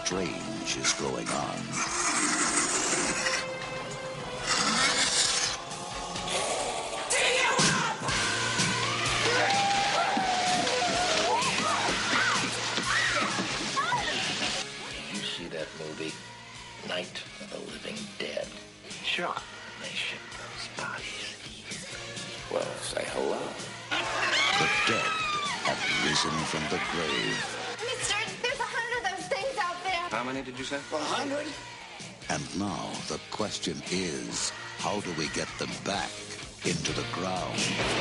strange is going on. Did you see that movie, Night of the Living Dead? Sure. They ship those bodies here. Well, say hello. The dead have risen from the grave. Mister, there's 100 of those things out there. How many did you say? 100? And now the question is, how do we get them back into the ground?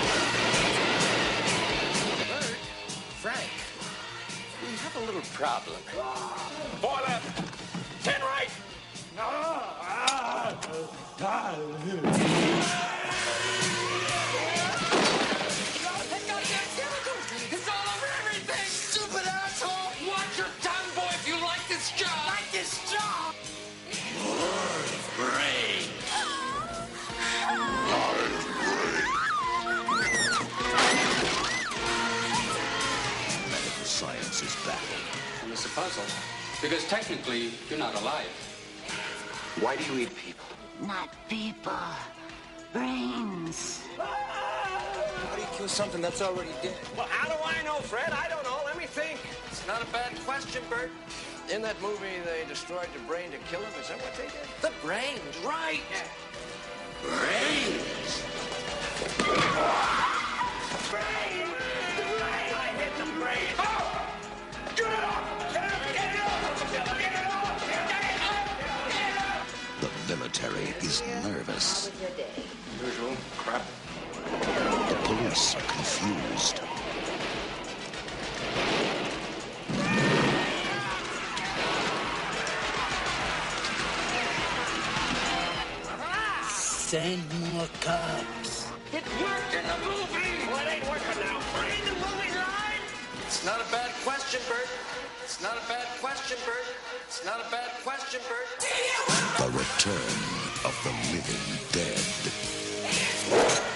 Burt, Frank, we have a little problem. 4 left. 10 right. It's all over everything! Stupid asshole! Watch your tongue, boy, if you like this job! Like this job! Medical science is baffled. And it's a puzzle. Because technically, you're not alive. Why do you eat people? Not people. Brains. How do you kill something that's already dead? Well, how do I know, Fred? I don't know. Let me think. It's not a bad question, Burt. In that movie, they destroyed the brain to kill him. Is that what they did? The brains, right? Brains! Brain! The brain! I hit the brain! Oh! Get it off! Get it off! Get it off! Get it off! Get it off! The military is nervous. How was your day? Usual crap. The police are confused. Send more cops. It worked in the movie! Well, it ain't working now. Brain the movie line! It's not a bad question, Burt. It's not a bad question, Burt. It's not a bad question, Burt. The return of the living dead.